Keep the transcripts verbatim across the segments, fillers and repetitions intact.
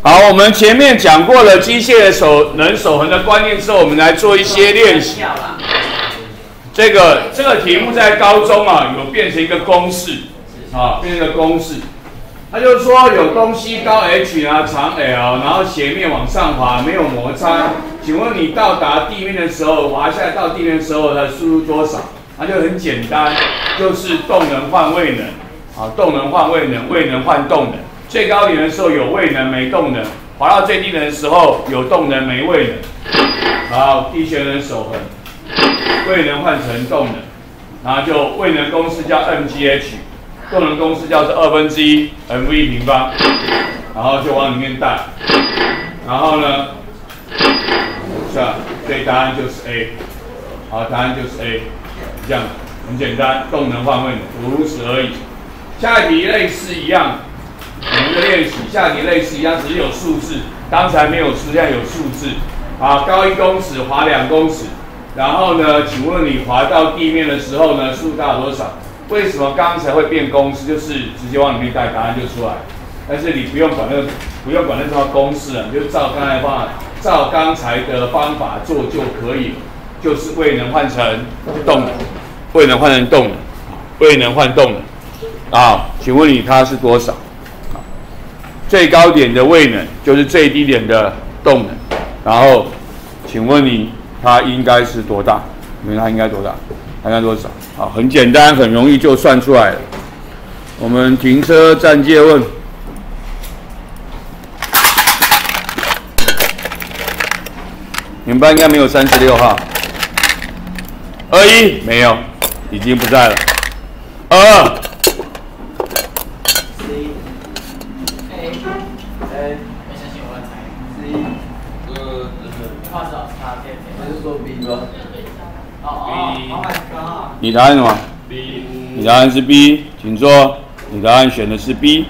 好，我们前面讲过了机械的守能守恒的观念之后，我们来做一些练习。这个这个题目在高中啊有变成一个公式啊，变成一个公式。它就是说有东西高 h 啊，长 l， 然后斜面往上滑，没有摩擦。请问你到达地面的时候，滑下来到地面的时候，它的速度多少？它就很简单，就是动能换位能啊，动能换位能，位能换动能。最高点的时候有位能没动能，滑到最低点的时候有动能没位能。好，地旋能守恒，位能换成动能，然后就位能公式叫 M G H， 动能公式叫做二分之一 M V 平方，然后就往里面带，然后呢，是吧？所以答案就是 A， 好，答案就是 A， 这样很简单，动能换位能，如此而已。下一题类似一样。我们的练习下题类似一样，只是有数字，刚才没有数，现在有数字。好，高一公尺，滑两公尺。然后呢，请问你滑到地面的时候呢，速度大多少？为什么刚才会变公式？就是直接往里面带，答案就出来。但是你不用管那个，不用管那套公式啊，你就照刚才方，照刚才的方法做就可以了。就是位能换成动能，位能换成动能，位能换动能。啊，请问你它是多少？最高点的位能就是最低点的动能，然后，请问你它应该是多大？因为它应该多大？它应该多少？好，很简单，很容易就算出来了。我们停车暂借问。你们班应该没有三十六号。二一没有，已经不在了。二二。你答案什么 ？B。你答案是 B， 请坐。你答案选的是 B。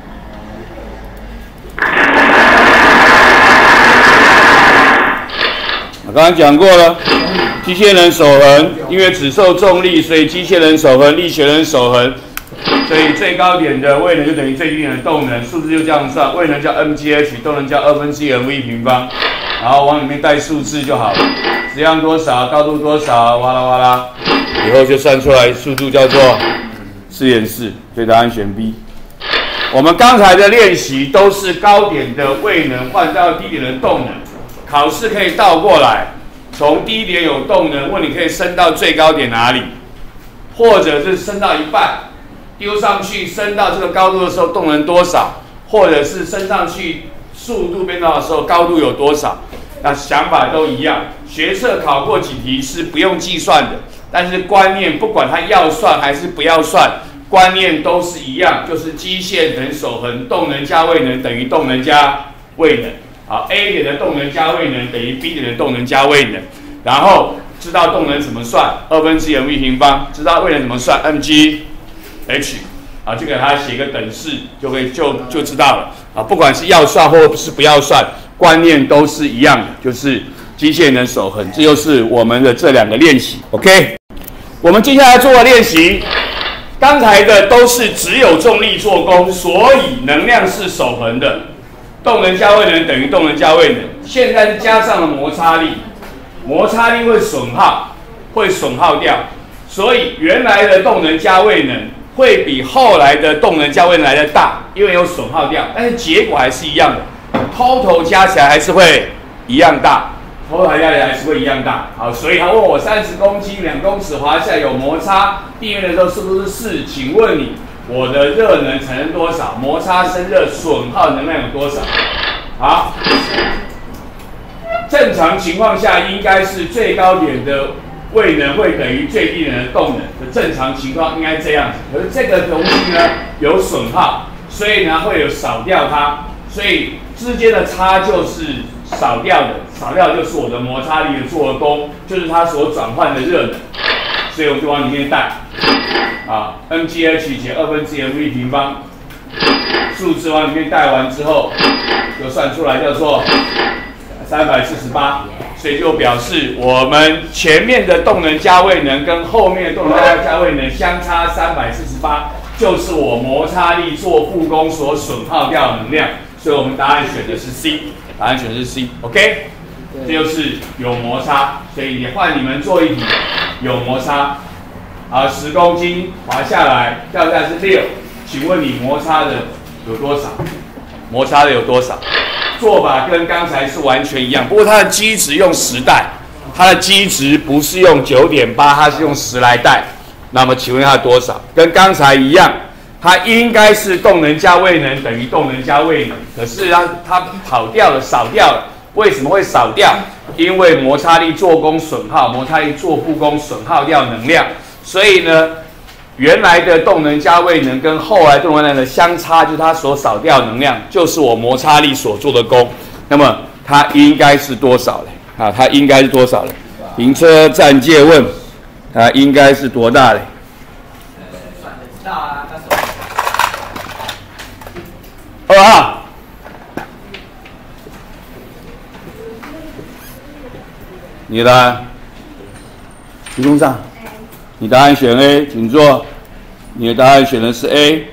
我刚刚讲过了，机械能守恒，因为只受重力，所以机械能守恒，力学能守恒。所以最高点的位能就等于最低点的动能，数字就这样算。位能叫 M G H， 动能叫二分之一 M V 平方，然后往里面带数字就好了。质量多少，高度多少，哇啦哇啦，以后就算出来，速度叫做四点四，所以答案选 B。我们刚才的练习都是高点的位能换到低点的动能，考试可以倒过来，从低点有动能，问你可以升到最高点哪里，或者是升到一半，丢上去升到这个高度的时候动能多少，或者是升上去速度变高的时候高度有多少，那想法都一样。学测考过几题是不用计算的，但是观念不管它要算还是不要算，观念都是一样，就是机械能守恒，动能加位能等于动能加位能。好 ，A 点的动能加位能等于 B 点的动能加位能，然后知道动能怎么算，二分之一 M V 平方，知道位能怎么算 ，M G H， 啊，就给它写个等式，就可以就就知道了。啊，不管是要算或是不要算，观念都是一样的，就是机械能守恒，这就是我们的这两个练习。OK， 我们接下来做的练习，刚才的都是只有重力做功，所以能量是守恒的，动能加位能等于动能加位能。现在是加上了摩擦力，摩擦力会损耗，会损耗掉，所以原来的动能加位能会比后来的动能加位能来的大，因为有损耗掉，但是结果还是一样的 ，total 加起来还是会一样大。头抬下来还是会一样大，好，所以他问我三十公斤两公尺滑下来有摩擦，地面的时候是不是四？请问你我的热能产生多少？摩擦生热损耗能量有多少？好，正常情况下应该是最高点的位能会等于最低点的动能的正常情况应该这样子，可是这个东西呢有损耗，所以呢会有少掉它，所以之间的差就是少掉的，少掉就是我的摩擦力的做的功，就是它所转换的热能，所以我就往里面带，啊 ，M G H 减二分之一 M V 平方，数字往里面带完之后，就算出来叫做三百四十八，所以就表示我们前面的动能加位能跟后面的动能加位能相差三百四十八，就是我摩擦力做负功所损耗掉的能量。 所以我们答案选的是 C， 答案选的是 C，OK，、okay? 这就是有摩擦，所以也换你们做一题，有摩擦，好，十公斤滑下来，掉下来是六，请问你摩擦的有多少？摩擦的有多少？做法跟刚才是完全一样，不过它的基值用十带，它的基值不是用 九点八， 它是用十来带。那么请问它多少？跟刚才一样，它应该是动能加位能等于动能加位能，可是它它跑掉了，少掉了。为什么会少掉？因为摩擦力做功损耗，摩擦力做负功损耗掉能量，所以呢，原来的动能加位能跟后来动能量的相差，就是它所少掉的能量，就是我摩擦力所做的功。那么它应该是多少嘞？啊，它应该是多少嘞？停车暂借问，它应该是多大嘞？ 算得知道啊，但是二号。你的答案，题目上，你答案选 A， 请坐。你的答案选的是 A。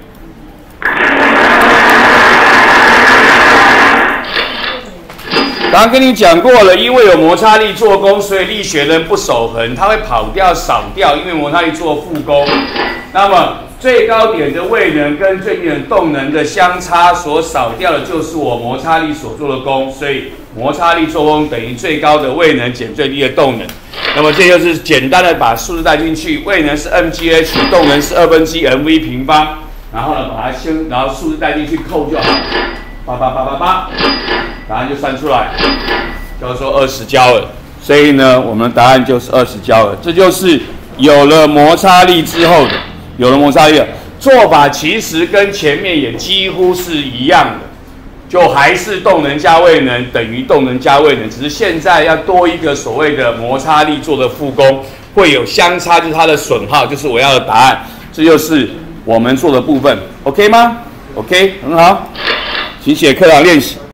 刚刚跟你讲过了，因为有摩擦力做功，所以力学能不守恒，它会跑掉、少掉，因为摩擦力做负功。那么最高点的位能跟最低点动能的相差所少掉的，就是我摩擦力所做的功，所以摩擦力做功等于最高的位能减最低的动能。那么这就是简单的把数字带进去，位能是 M G H， 动能是二分之一 M V 平方，然后呢把它先，然后数字带进去扣就好，八八八八八，答案就算出来，叫做二十焦耳。所以呢，我们的答案就是二十焦耳。这就是有了摩擦力之后的，有了摩擦力的做法，其实跟前面也几乎是一样的。就还是动能加位能等于动能加位能，只是现在要多一个所谓的摩擦力做的负功，会有相差，就是它的损耗，就是我要的答案。这就是我们做的部分 ，OK 吗 ？OK， 很好，请写课堂练习。